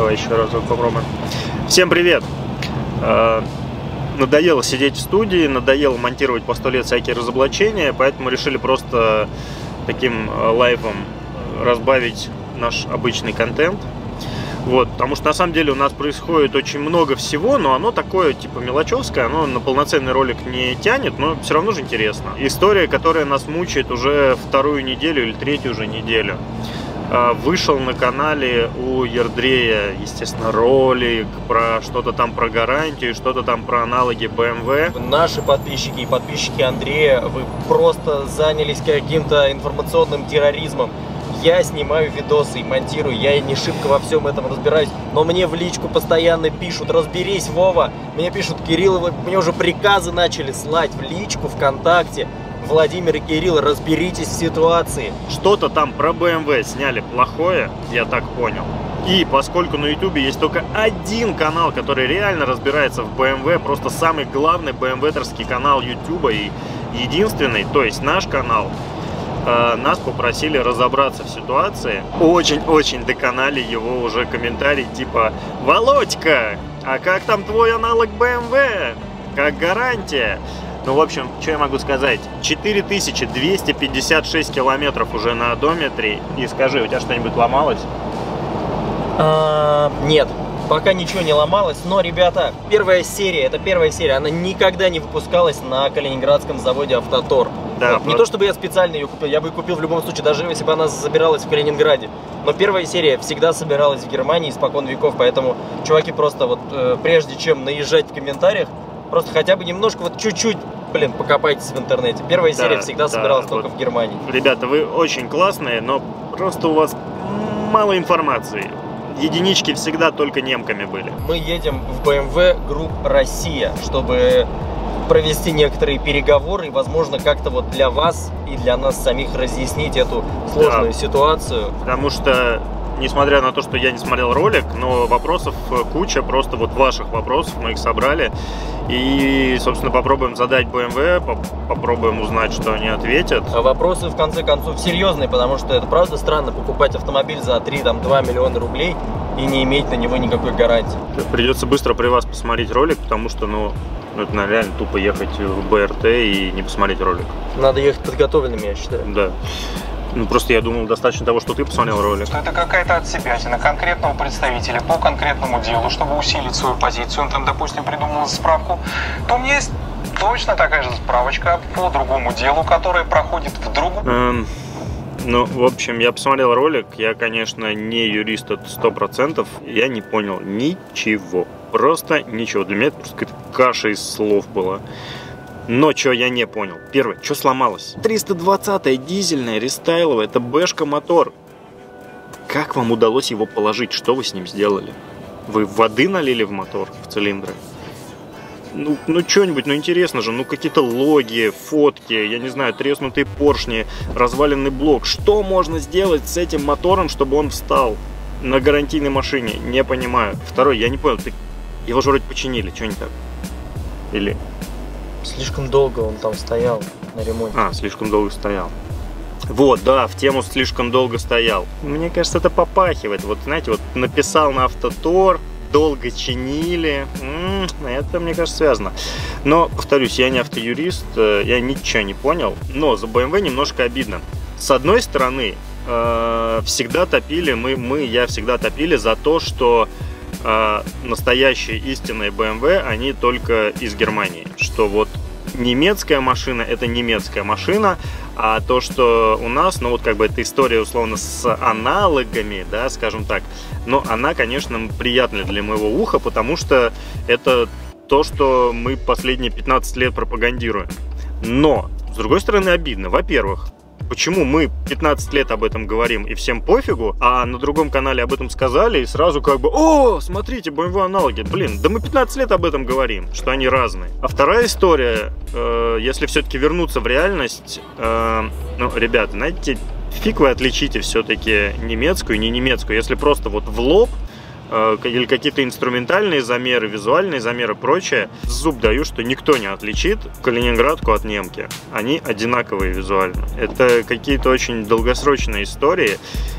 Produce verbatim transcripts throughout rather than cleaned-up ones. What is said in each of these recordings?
Давай еще разок попробуем. Всем привет! Надоело сидеть в студии, надоело монтировать по сто лет всякие разоблачения, поэтому решили просто таким лайвом разбавить наш обычный контент. Вот, потому что на самом деле у нас происходит очень много всего, но оно такое типа мелочевское, оно на полноценный ролик не тянет, но все равно же интересно. История, которая нас мучает уже вторую неделю или третью уже неделю. Вышел на канале у Ярдрея, естественно, ролик про что-то там про гарантию, что-то там про аналоги бэ эм вэ. Наши подписчики и подписчики Андрея, вы просто занялись каким-то информационным терроризмом. Я снимаю видосы и монтирую, я и не шибко во всем этом разбираюсь, но мне в личку постоянно пишут: разберись, Вова. Мне пишут: Кирилл, мне уже приказы начали слать в личку ВКонтакте. Владимир и Кирилл, разберитесь в ситуации. Что-то там про бэ эм вэ сняли плохое, я так понял. И поскольку на ютубе есть только один канал, который реально разбирается в бэ эм вэ, просто самый главный бэ эм вэ-терский канал ютуба и единственный, то есть наш канал, нас попросили разобраться в ситуации. Очень-очень доконали его уже комментарий типа: Володька, а как там твой аналог бэ эм вэ? Как гарантия? Ну, в общем, что я могу сказать? четыре тысячи двести пятьдесят шесть километров уже на одометре. И скажи, у тебя что-нибудь ломалось? А, нет, пока ничего не ломалось. Но, ребята, первая серия, это первая серия, она никогда не выпускалась на калининградском заводе «Автотор». Да, вот. Не то чтобы я специально ее купил, я бы купил в любом случае, даже если бы она собиралась в Калининграде. Но первая серия всегда собиралась в Германии испокон веков, поэтому, чуваки, просто вот э, прежде чем наезжать в комментариях, просто хотя бы немножко, вот чуть-чуть, блин, покопайтесь в интернете. Первая да, серия всегда да, собиралась вот, только в Германии. Ребята, вы очень классные, но просто у вас мало информации. Единички всегда только немками были. Мы едем в бэ эм вэ Group Россия, чтобы провести некоторые переговоры и, возможно, как-то вот для вас и для нас самих разъяснить эту сложную да, ситуацию. Потому что, несмотря на то, что я не смотрел ролик, но вопросов куча, просто вот ваших вопросов, мы их собрали. И, собственно, попробуем задать бэ эм вэ, попробуем узнать, что они ответят. А вопросы, в конце концов, серьезные, потому что это правда странно покупать автомобиль за три-два миллиона рублей и не иметь на него никакой гарантии. Придется быстро при вас посмотреть ролик, потому что, ну, это реально тупо ехать в бэ эр тэ и не посмотреть ролик. Надо ехать подготовленными, я считаю. Да. Ну, просто я думал, достаточно того, что ты посмотрел ролик. Что это какая-то отсебятина конкретного представителя по конкретному делу, чтобы усилить свою позицию. Он там, допустим, придумал справку. То у меня есть точно такая же справочка по другому делу, которая проходит в другом... Эм, ну, в общем, я посмотрел ролик. Я, конечно, не юрист, это сто процентов. Я не понял ничего. Просто ничего. Для меня это просто какая-то каша из слов была. Но что я не понял. Первое, что сломалось? триста двадцатая дизельная, рестайловая, это бэшка мотор. Как вам удалось его положить? Что вы с ним сделали? Вы воды налили в мотор, в цилиндры? Ну, ну что-нибудь, ну интересно же, ну какие-то логи, фотки, я не знаю, треснутые поршни, разваленный блок. Что можно сделать с этим мотором, чтобы он встал на гарантийной машине? Не понимаю. Второе, я не понял, ты... его же вроде починили, что не так? Или... Слишком долго он там стоял на ремонте. А, слишком долго стоял. Вот, да, в тему слишком долго стоял. Мне кажется, это попахивает. Вот, знаете, вот написал на Автотор, долго чинили. М-м, это, мне кажется, связано. Но, повторюсь, я не автоюрист, я ничего не понял. Но за бэ эм вэ немножко обидно. С одной стороны, э, всегда топили, мы, мы, я всегда топили за то, что э, настоящие истинные бэ эм вэ, они только из Германии. Что вот немецкая машина — это немецкая машина, а то, что у нас, ну вот как бы эта история условно с аналогами, да, скажем так, но она, конечно, приятная для моего уха, потому что это то, что мы последние пятнадцать лет пропагандируем. Но, с другой стороны, обидно. Во-первых, почему мы пятнадцать лет об этом говорим и всем пофигу, а на другом канале об этом сказали и сразу как бы: о, смотрите, бэ эм вэ аналоги. Блин, да мы пятнадцать лет об этом говорим, что они разные. А вторая история, э, если все-таки вернуться в реальность, э, ну, ребята, знаете, фиг вы отличите все-таки немецкую и не немецкую, если просто вот в лоб, или какие-то инструментальные замеры, визуальные замеры, прочее, зуб даю, что никто не отличит калининградку от немки. Они одинаковые визуально. Это какие-то очень долгосрочные истории.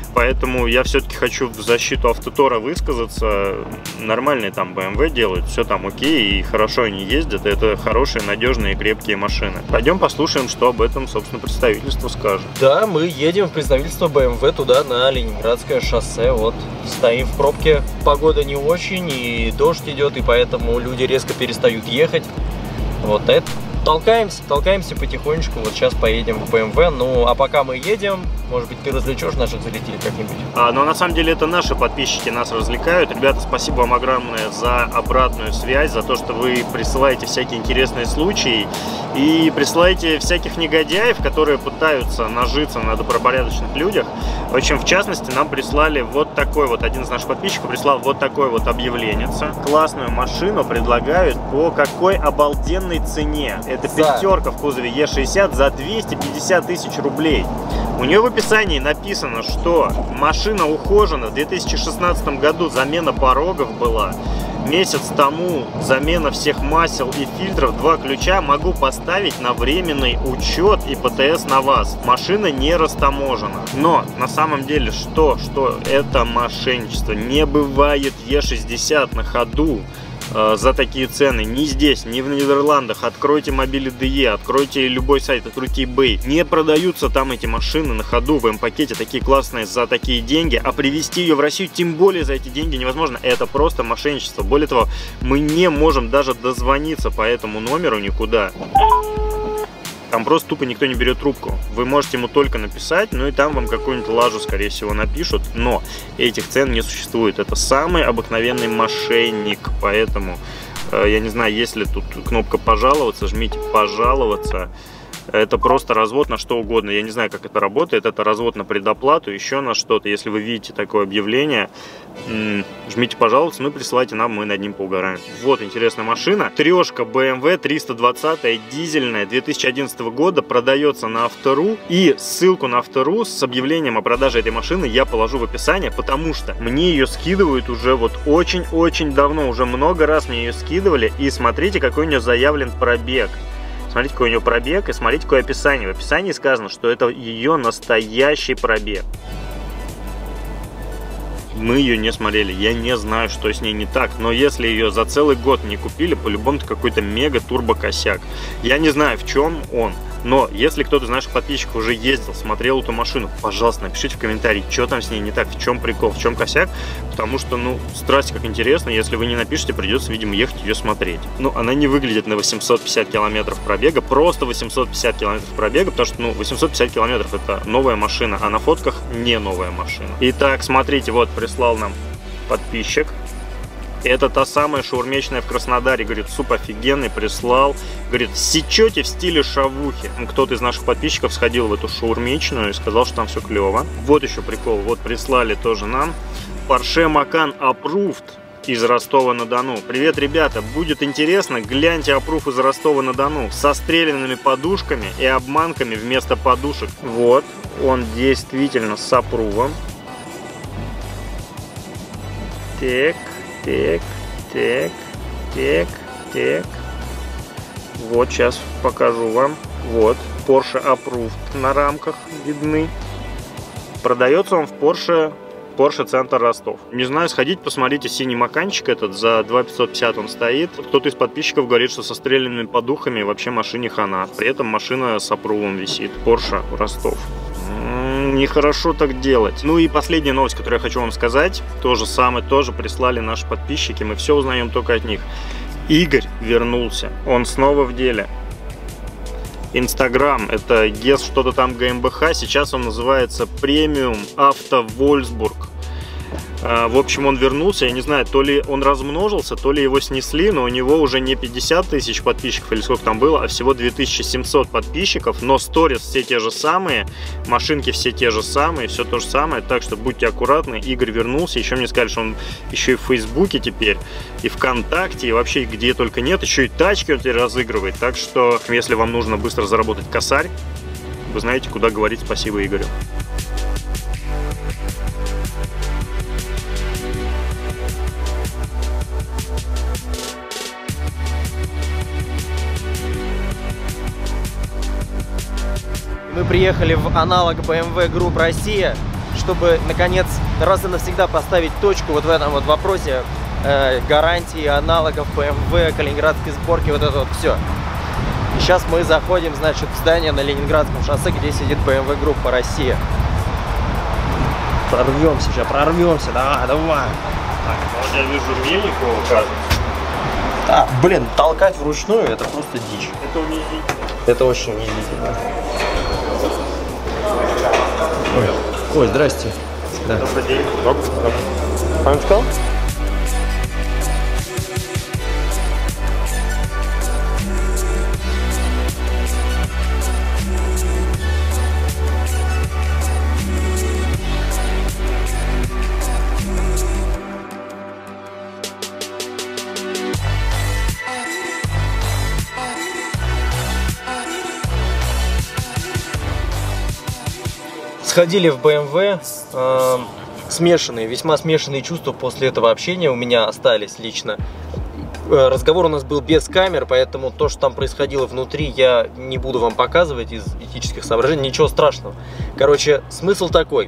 Поэтому я все-таки хочу в защиту Автотора высказаться. Нормальные там бэ эм вэ делают, все там окей, и хорошо они ездят. Это хорошие, надежные, крепкие машины. Пойдем послушаем, что об этом, собственно, представительство скажет. Да, мы едем в представительство бэ эм вэ туда, на Ленинградское шоссе. Вот, стоим в пробке. Погода не очень, и дождь идет, и поэтому люди резко перестают ехать. Вот это. Толкаемся, толкаемся потихонечку. Вот сейчас поедем в бэ эм вэ. Ну, а пока мы едем, может быть, ты развлечешь наших зрителей как-нибудь? А, но на самом деле это наши подписчики нас развлекают. Ребята, спасибо вам огромное за обратную связь, за то, что вы присылаете всякие интересные случаи и присылаете всяких негодяев, которые пытаются нажиться на добропорядочных людях. В общем, в частности, нам прислали вот такой вот, один из наших подписчиков прислал вот такой вот объявленце. Классную машину предлагают по какой обалденной цене. Это пятерка в кузове е шестьдесят за двести пятьдесят тысяч рублей. У нее в описании написано, что машина ухожена. В две тысячи шестнадцатом году замена порогов была. Месяц тому замена всех масел и фильтров. Два ключа могу поставить на временный учет и пэ тэ эс на вас. Машина не растаможена. Но на самом деле что? Что это мошенничество. Не бывает е шестьдесят на ходу за такие цены ни здесь, ни в Нидерландах. Откройте мобили дэ е, откройте любой сайт, откройте eBay. Не продаются там эти машины на ходу в эм-пакете, такие классные за такие деньги. А привезти ее в Россию тем более за эти деньги невозможно. Это просто мошенничество. Более того, мы не можем даже дозвониться по этому номеру никуда. Там просто тупо никто не берет трубку. Вы можете ему только написать, ну и там вам какую-нибудь лажу, скорее всего, напишут. Но этих цен не существует. Это самый обыкновенный мошенник. Поэтому, э, я не знаю, есть ли тут кнопка «Пожаловаться», жмите «Пожаловаться». Это просто развод на что угодно. Я не знаю, как это работает. Это развод на предоплату, еще на что-то. Если вы видите такое объявление, жмите «Пожалуйста», ну и присылайте нам, мы над ним поугараем. Вот интересная машина. Трешка бэ эм вэ триста двадцать, дизельная, две тысячи одиннадцатого года, продается на Автору. И ссылку на Автору с объявлением о продаже этой машины я положу в описание, потому что мне ее скидывают уже вот очень-очень давно. Уже много раз мне ее скидывали. И смотрите, какой у нее заявлен пробег. Смотрите, какой у нее пробег, и смотрите, какое описание. В описании сказано, что это ее настоящий пробег. Мы ее не смотрели, я не знаю, что с ней не так. Но если ее за целый год не купили, по-любому это какой-то мега-турбо-косяк. Я не знаю, в чем он. Но если кто-то из наших подписчиков уже ездил, смотрел эту машину, пожалуйста, напишите в комментарии, что там с ней не так, в чем прикол, в чем косяк. Потому что, ну, страсть как интересно, если вы не напишите, придется, видимо, ехать ее смотреть. Ну, она не выглядит на восемьсот пятьдесят километров пробега, просто восемьсот пятьдесят километров пробега, потому что, ну, восемьсот пятьдесят километров это новая машина, а на фотках не новая машина. Итак, смотрите, вот прислал нам подписчик. Это та самая шаурмечная в Краснодаре. Говорит, суп офигенный, прислал. Говорит, сечете в стиле шавухи. Кто-то из наших подписчиков сходил в эту шаурмечную и сказал, что там все клево. Вот еще прикол. Вот прислали тоже нам. Porsche Macan Approved из Ростова-на-Дону. Привет, ребята. Будет интересно, гляньте аппрув из Ростова-на-Дону. Со стрелянными подушками и обманками вместо подушек. Вот. Он действительно с аппрувом. Так. Так, так, так, так. Вот, сейчас покажу вам. Вот, Porsche Approved на рамках видны. Продается он в Porsche, Porsche Центр Ростов. Не знаю, сходите, посмотрите, синий маканчик этот, за два тысячи пятьсот пятьдесят он стоит. Кто-то из подписчиков говорит, что со стрелянными подухами вообще машине хана. При этом машина с аппрувом висит. Porsche Ростов. Нехорошо так делать. Ну и последняя новость, которую я хочу вам сказать. То же самое, тоже прислали наши подписчики. Мы все узнаем только от них. Игорь вернулся. Он снова в деле. Инстаграм, это ГЕС что-то там гэ эм бэ ха. Сейчас он называется Премиум Авто Вольсбург. В общем, он вернулся, я не знаю, то ли он размножился, то ли его снесли, но у него уже не пятьдесят тысяч подписчиков, или сколько там было, а всего две тысячи семьсот подписчиков, но сторис все те же самые, машинки все те же самые, все то же самое, так что будьте аккуратны. Игорь вернулся, еще мне сказали, что он еще и в Фейсбуке теперь, и ВКонтакте, и вообще где только нет, еще и тачки он теперь разыгрывает, так что, если вам нужно быстро заработать косарь, вы знаете, куда говорить спасибо Игорю. Мы приехали в аналог бэ эм вэ Group Россия. чтобы, наконец, раз и навсегда поставить точку вот в этом вот вопросе э, гарантии, аналогов бэ эм вэ, калининградской сборки, вот это вот все. И сейчас мы заходим, значит, в здание на Ленинградском шоссе, где сидит бэ эм вэ группа Россия. Прорвемся сейчас, прорвемся, давай, давай. Так, вот я вижу Мельникова, кажется. А, блин, толкать вручную это просто дичь. Это унизительно. Это очень унизительно. Ой, ой, здрасте. Да. Добрый день. Добрый. Добрый. Сходили в бэ эм вэ, э, смешанные, весьма смешанные чувства после этого общения у меня остались лично. Э, разговор у нас был без камер, поэтому то, что там происходило внутри, я не буду вам показывать из этических соображений, ничего страшного. Короче, смысл такой,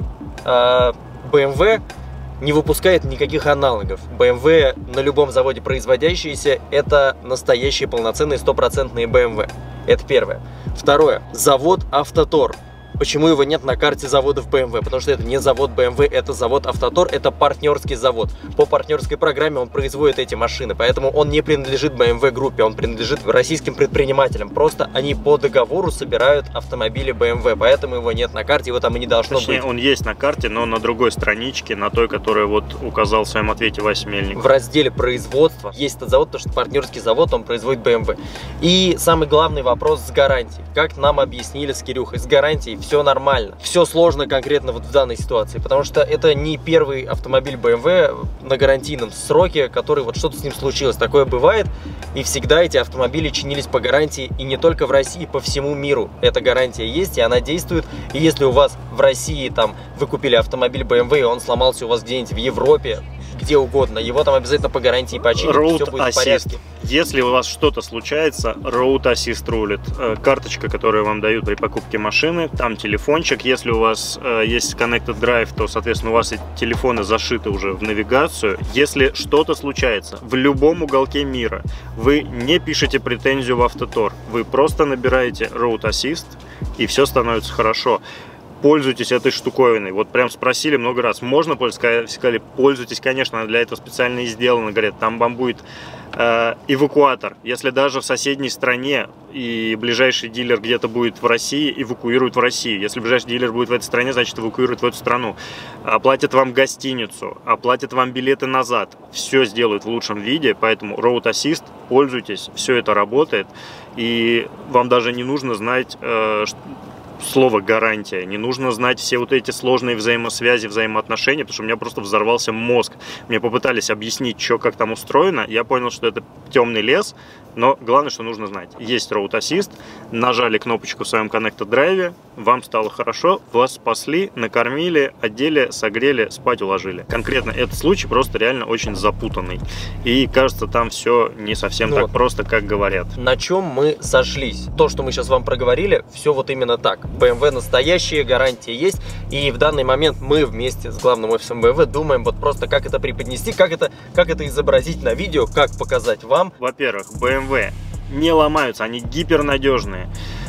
э, бэ эм вэ не выпускает никаких аналогов. бэ эм вэ на любом заводе производящиеся, это настоящие полноценные стопроцентные бэ эм вэ. Это первое. Второе. Завод Автотор. Почему его нет на карте заводов бэ эм вэ? Потому что это не завод бэ эм вэ, это завод Автотор, это партнерский завод. По партнерской программе он производит эти машины, поэтому он не принадлежит бэ эм вэ группе, он принадлежит российским предпринимателям. Просто они по договору собирают автомобили бэ эм вэ, поэтому его нет на карте, его там и не должно Точнее, быть. Он есть на карте, но на другой страничке, на той, которую вот указал в своем ответе Вася Мельников. В разделе производства есть этот завод, потому что партнерский завод, он производит бэ эм вэ. И самый главный вопрос с гарантией. Как нам объяснили с Кирюхой, с гарантией все нормально. Все сложно конкретно вот в данной ситуации, потому что это не первый автомобиль бэ эм вэ на гарантийном сроке, который вот что-то с ним случилось. Такое бывает, и всегда эти автомобили чинились по гарантии, и не только в России, по всему миру. Эта гарантия есть, и она действует. И если у вас в России там вы купили автомобиль бэ эм вэ, и он сломался у вас где-нибудь в Европе, где угодно, его там обязательно по гарантии починят, все будет в порядке. Если у вас что-то случается, Road Assist рулит. Карточка, которую вам дают при покупке машины, там телефончик. Если у вас э, есть Connected Drive, то, соответственно, у вас эти телефоны зашиты уже в навигацию. Если что-то случается в любом уголке мира, вы не пишете претензию в Автотор, вы просто набираете Road Assist, и все становится хорошо. Пользуйтесь этой штуковиной. Вот прям спросили много раз, можно пользоваться? Сказали, пользуйтесь, конечно, она для этого специально и сделана. Говорят, там вам будет э, эвакуатор. Если даже в соседней стране и ближайший дилер где-то будет в России, эвакуируют в Россию. Если ближайший дилер будет в этой стране, значит эвакуируют в эту страну. Оплатят вам гостиницу, оплатят вам билеты назад. Все сделают в лучшем виде, поэтому Road Assist, пользуйтесь, все это работает. И вам даже не нужно знать, э, слово гарантия, не нужно знать все вот эти сложные взаимосвязи, взаимоотношения, потому что у меня просто взорвался мозг. Мне попытались объяснить, что как там устроено, я понял, что это темный лес, но главное, что нужно знать. Есть Road Assist, нажали кнопочку в своем Connected Drive, вам стало хорошо, вас спасли, накормили, одели, согрели, спать уложили. Конкретно этот случай просто реально очень запутанный. И кажется, там все не совсем ну, так просто, как говорят. На чем мы сошлись? То, что мы сейчас вам проговорили, все вот именно так. бэ эм вэ настоящие, гарантии есть. И в данный момент мы вместе с главным офисом бэ эм вэ думаем вот просто, как это преподнести, как это, как это изобразить на видео, как показать вам. Во-первых, бэ эм вэ не ломаются, они гипернадежные.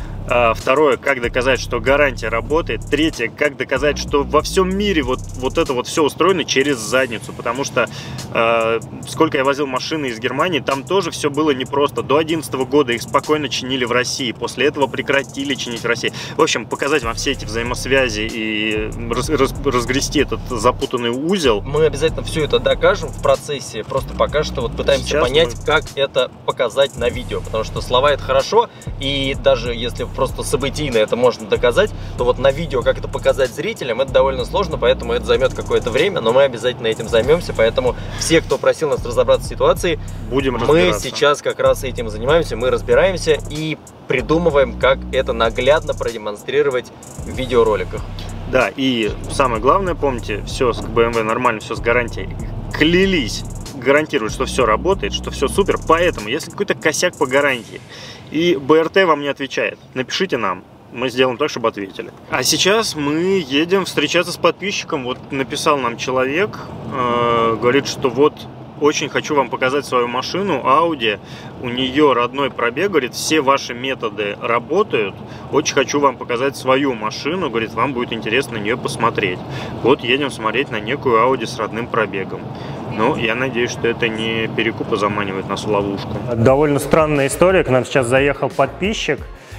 Второе, как доказать, что гарантия работает. Третье, как доказать, что во всем мире вот, вот это вот все устроено через задницу. Потому что э, сколько я возил машины из Германии, там тоже все было непросто. До две тысячи одиннадцатого года их спокойно чинили в России. После этого прекратили чинить в России. В общем, показать вам все эти взаимосвязи и раз, раз, разгрести этот запутанный узел. Мы обязательно все это докажем в процессе. Просто пока что вот пытаемся Сейчас понять, мы... как это показать на видео. Потому что слова это хорошо. И даже если просто событийно это можно доказать, то вот на видео, как это показать зрителям, это довольно сложно, поэтому это займет какое-то время, но мы обязательно этим займемся, поэтому все, кто просил нас разобраться в ситуации, будем мы сейчас как раз этим занимаемся, мы разбираемся и придумываем, как это наглядно продемонстрировать в видеороликах. Да, и самое главное, помните, все с бэ эм вэ нормально, все с гарантией. Клялись, гарантируют, что все работает, что все супер, поэтому, если какой-то косяк по гарантии, и бэ эр тэ вам не отвечает, напишите нам. мы сделаем так, чтобы ответили. А сейчас мы едем встречаться с подписчиком. Вот написал нам человек, э, говорит, что вот очень хочу вам показать свою машину Audi. У нее родной пробег, говорит, все ваши методы работают. Очень хочу вам показать свою машину, говорит, вам будет интересно на нее посмотреть. Вот едем смотреть на некую Audi с родным пробегом. Ну, я надеюсь, что это не перекуп, а заманивает нас в ловушку. Довольно странная история. К нам сейчас заехал подписчик.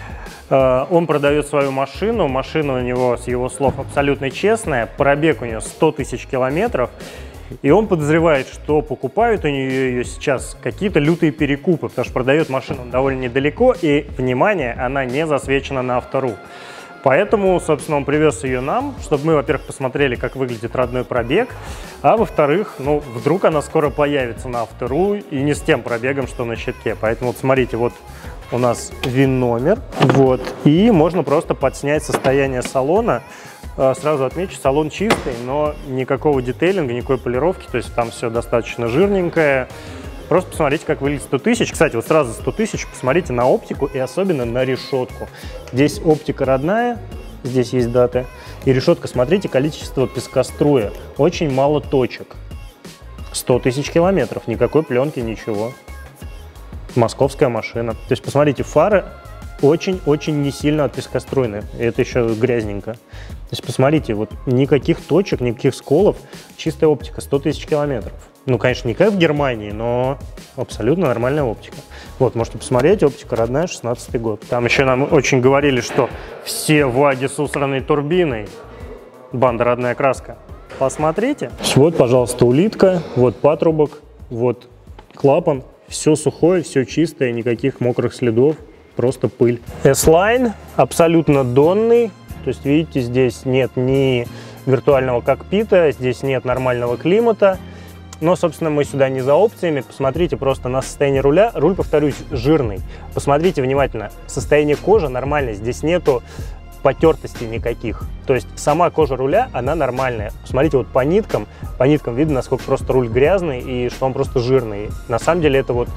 Он продает свою машину. Машина у него, с его слов, абсолютно честная. Пробег у него сто тысяч километров. И он подозревает, что покупают у нее ее сейчас какие-то лютые перекупы, потому что продает машину довольно недалеко, и, внимание, она не засвечена на Автору. Поэтому, собственно, он привез ее нам, чтобы мы, во-первых, посмотрели, как выглядит родной пробег, а во-вторых, ну, вдруг она скоро появится на Автору и не с тем пробегом, что на щитке. Поэтому, вот смотрите, вот у нас ВИН-номер, вот, и можно просто подснять состояние салона. Сразу отмечу, салон чистый, но никакого детейлинга, никакой полировки, то есть там все достаточно жирненькое. Просто посмотрите, как выглядит сто тысяч. Кстати, вот сразу сто тысяч посмотрите на оптику и особенно на решетку. Здесь оптика родная, здесь есть даты. И решетка, смотрите, количество пескоструя. Очень мало точек. сто тысяч километров, никакой пленки, ничего. Московская машина. То есть посмотрите, фары очень-очень не сильно от пескоструйны. И это еще грязненько. То есть посмотрите, вот никаких точек, никаких сколов, чистая оптика, сто тысяч километров. Ну, конечно, не как в Германии, но абсолютно нормальная оптика. Вот, можете посмотреть, оптика родная, шестнадцатый год. Там еще нам очень говорили, что все ВАГи с усранной турбиной. Банда родная краска. Посмотрите. Вот, пожалуйста, улитка, вот патрубок, вот клапан. Все сухое, все чистое, никаких мокрых следов. Просто пыль. S-Line абсолютно донный, то есть видите, здесь нет ни виртуального кокпита, здесь нет нормального климата, но, собственно, мы сюда не за опциями. Посмотрите просто на состояние руля. Руль, повторюсь, жирный. Посмотрите внимательно, состояние кожи нормальное, здесь нету потертостей никаких. То есть сама кожа руля, она нормальная. Посмотрите вот по ниткам, по ниткам видно, насколько просто руль грязный и что он просто жирный. На самом деле это вот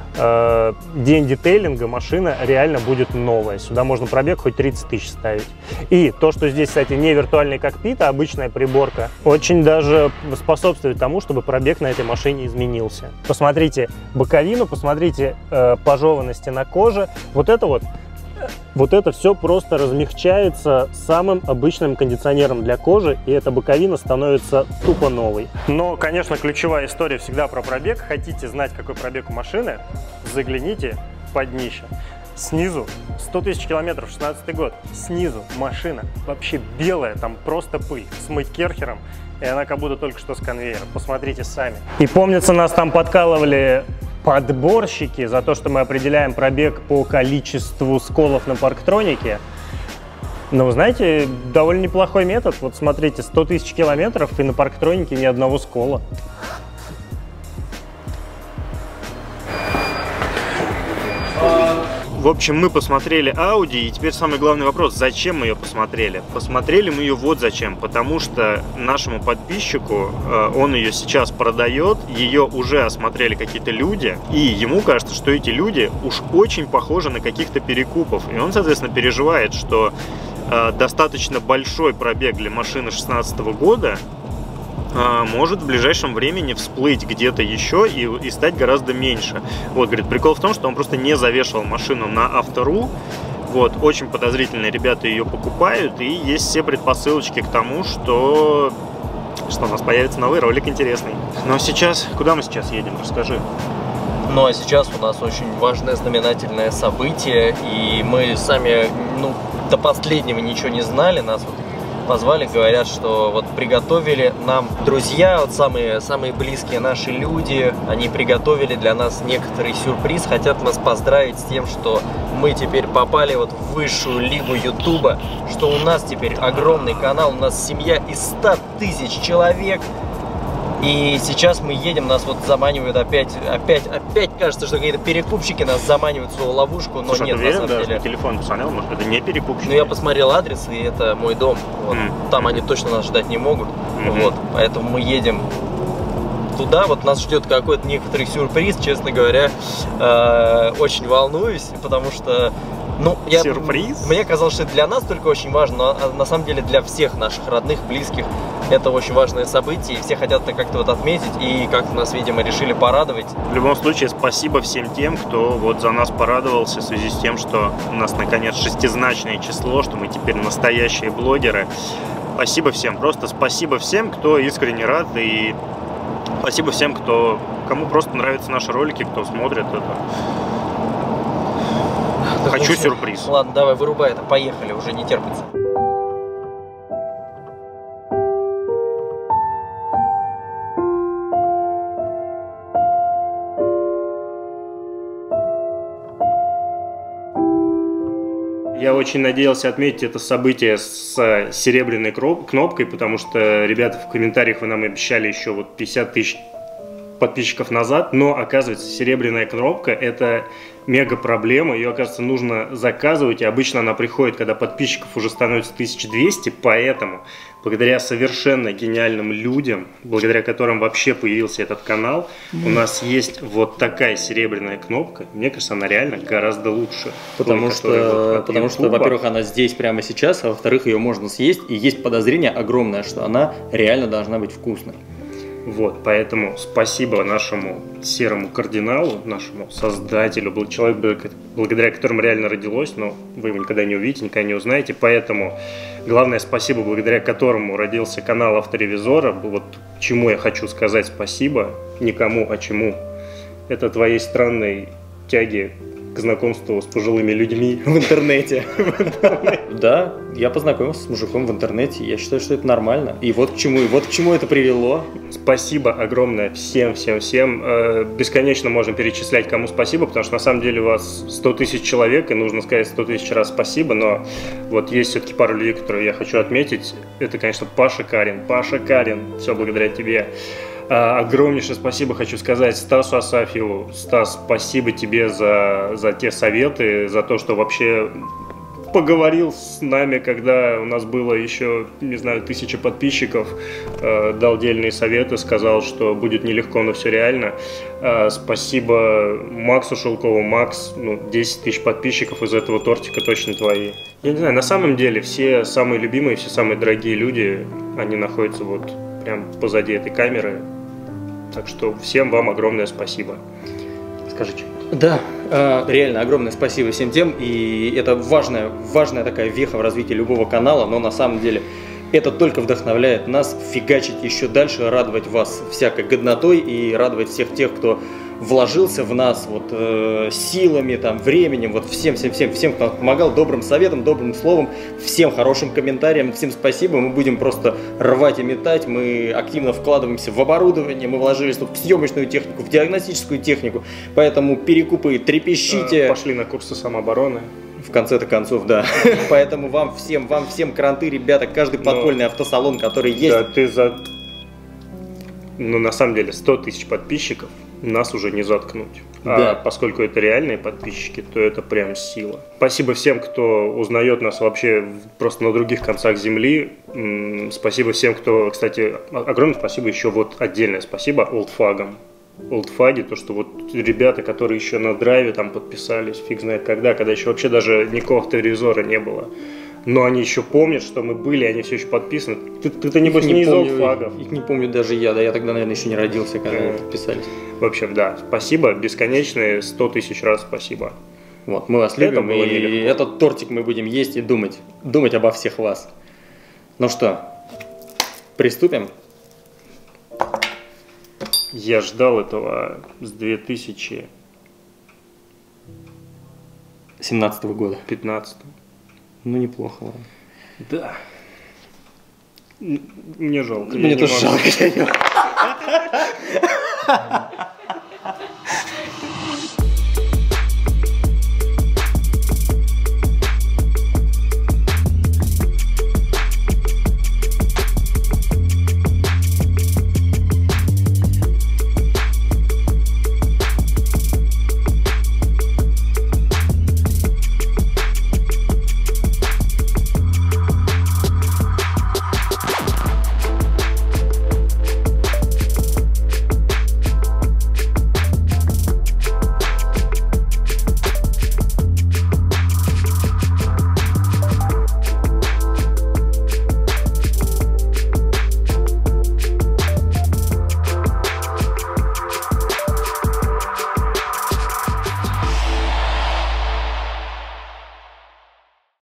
день детейлинга, машина реально будет новая. Сюда можно пробег хоть тридцать тысяч ставить. И то, что здесь, кстати, не виртуальный кокпит, а обычная приборка, очень даже способствует тому, чтобы пробег на этой машине изменился. Посмотрите боковину, посмотрите э, пожеванности на коже. Вот это вот, вот это все просто размягчается самым обычным кондиционером для кожи, и эта боковина становится тупо новой. Но, конечно, ключевая история всегда про пробег. Хотите знать, какой пробег у машины? Загляните под днище. Снизу сто тысяч километров, шестнадцатый год. Снизу машина вообще белая, там просто пыль. Смыть керхером, и она как будто только что с конвейера. Посмотрите сами. И помнится, нас там подкалывали подборщики за то, что мы определяем пробег по количеству сколов на парктронике. Но вы знаете, довольно неплохой метод. Вот смотрите, сто тысяч километров и на парктронике ни одного скола. В общем, мы посмотрели Audi, и теперь самый главный вопрос, зачем мы ее посмотрели? Посмотрели мы ее вот зачем, потому что нашему подписчику, он ее сейчас продает, ее уже осмотрели какие-то люди, и ему кажется, что эти люди уж очень похожи на каких-то перекупов, и он, соответственно, переживает, что достаточно большой пробег для машины шестнадцатого года может в ближайшем времени всплыть где-то еще и, и стать гораздо меньше. Вот, говорит, прикол в том, что он просто не завешивал машину на Автору. Вот, очень подозрительные ребята ее покупают, и есть все предпосылочки к тому, что, что у нас появится новый ролик интересный. Но сейчас, куда мы сейчас едем, расскажи. Ну а сейчас у нас очень важное знаменательное событие, и мы сами, ну, до последнего ничего не знали, нас вот позвали, говорят, что вот приготовили нам друзья, вот самые, самые близкие наши люди, они приготовили для нас некоторый сюрприз, хотят нас поздравить с тем, что мы теперь попали вот в высшую лигу Ютуба, что у нас теперь огромный канал, у нас семья из ста тысяч человек. И сейчас мы едем, нас вот заманивают опять, опять, опять кажется, что какие-то перекупщики нас заманивают в свою ловушку, но Слушай, нет, ты верен, на самом да, деле. Телефон посмотрел, может, это не перекупщики? Ну, я посмотрел адрес, и это мой дом. Вот. Mm. Там они точно нас ждать не могут. Mm-hmm. Вот. Поэтому мы едем туда. Вот нас ждет какой-то некоторый сюрприз, честно говоря. Э-э, очень волнуюсь, потому что Ну, я, Сюрприз? Мне казалось, что это для нас только очень важно, но а, на самом деле для всех наших родных, близких это очень важное событие, и все хотят это как-то вот отметить, и как-то нас, видимо, решили порадовать. В любом случае, спасибо всем тем, кто вот за нас порадовался в связи с тем, что у нас наконец шестизначное число, что мы теперь настоящие блогеры. Спасибо всем, просто спасибо всем, кто искренне рад, и спасибо всем, кто, кому просто нравятся наши ролики, кто смотрит это. Да, Хочу ну, сюрприз. Ладно, давай, вырубай это, поехали, уже не терпится. Я очень надеялся отметить это событие с серебряной кнопкой, потому что, ребята, в комментариях вы нам обещали еще вот пятьдесят тысяч подписчиков назад, но, оказывается, серебряная кнопка – это мега проблема, ее, оказывается, нужно заказывать, и обычно она приходит, когда подписчиков уже становится тысяча двести, поэтому, благодаря совершенно гениальным людям, благодаря которым вообще появился этот канал, mm. у нас есть вот такая серебряная кнопка, мне кажется, она реально гораздо лучше. Потому той, что, вот потому что, во-первых, она здесь прямо сейчас, а во-вторых, ее можно съесть, и есть подозрение огромное, что она реально должна быть вкусной. Вот, поэтому спасибо нашему серому кардиналу, нашему создателю, был человек, благодаря которому реально родилось, но вы его никогда не увидите, никогда не узнаете, поэтому главное спасибо, благодаря которому родился канал Авторевизора, вот чему я хочу сказать спасибо, никому, а чему, это твоей странной тяги к знакомству с пожилыми людьми в интернете. Да, я познакомился с мужиком в интернете, я считаю, что это нормально. И вот к чему, и вот к чему это привело. Спасибо огромное всем, всем, всем. Бесконечно можно перечислять, кому спасибо, потому что на самом деле у вас сто тысяч человек, и нужно сказать сто тысяч раз спасибо, но вот есть все-таки пару людей, которые я хочу отметить. Это, конечно, Паша Карин. Паша Карин, все благодаря тебе. Огромнейшее спасибо хочу сказать Стасу Асафьеву. Стас, спасибо тебе за, за те советы, за то, что вообще поговорил с нами, когда у нас было еще, не знаю, тысяча подписчиков, дал дельные советы, сказал, что будет нелегко, но все реально. Спасибо Максу Шелкову. Макс, ну, десять тысяч подписчиков, из этого тортика точно твои. Я не знаю, на самом деле все самые любимые, все самые дорогие люди, они находятся вот прям позади этой камеры. Так что всем вам огромное спасибо. Скажи что-нибудь. Да, реально огромное спасибо всем тем. И это важная, важная такая веха в развитии любого канала. Но на самом деле это только вдохновляет нас фигачить еще дальше, радовать вас всякой годнотой и радовать всех тех, кто вложился в нас вот, э, силами, там, временем, вот всем, всем, всем, всем, кто помогал, добрым советом, добрым словом, всем хорошим комментариям, всем спасибо. Мы будем просто рвать и метать, мы активно вкладываемся в оборудование, мы вложились тут в съемочную технику, в диагностическую технику, поэтому перекупы, трепещите. Пошли на курсы самообороны. В конце-то концов, да. Поэтому вам всем, вам всем кранты, ребята, каждый подпольный автосалон, который есть. Да, ты за... Ну, на самом деле, сто тысяч подписчиков нас уже не заткнуть. Да. А поскольку это реальные подписчики, то это прям сила. Спасибо всем, кто узнает нас вообще просто на других концах земли. Спасибо всем, кто, кстати, огромное спасибо еще вот отдельное спасибо олдфагам. Олдфаги, то, что вот ребята, которые еще на драйве там подписались, фиг знает когда, когда еще вообще даже никакого авторевизора не было. Но они еще помнят, что мы были, они все еще подписаны. Ты, ты-то небось не, не из олдфагов. Их не помню даже я, да, я тогда, наверное, еще не родился, когда mm. подписались. В общем, да, спасибо, бесконечные сто тысяч раз спасибо. Вот, мы вас любим, и нелегко. Этот тортик мы будем есть и думать, думать обо всех вас. Ну что, приступим? Я ждал этого с две тысячи семнадцатого года. пятнадцатого. Ну, неплохо, ладно. Да. Мне жалко. Мне тоже жалко.